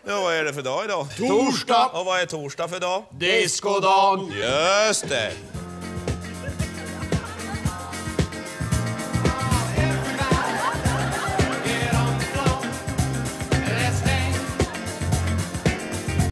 Ja, vad är det för dag idag? Torsdag! Och vad är torsdag för dag? Diskodagen! Just det!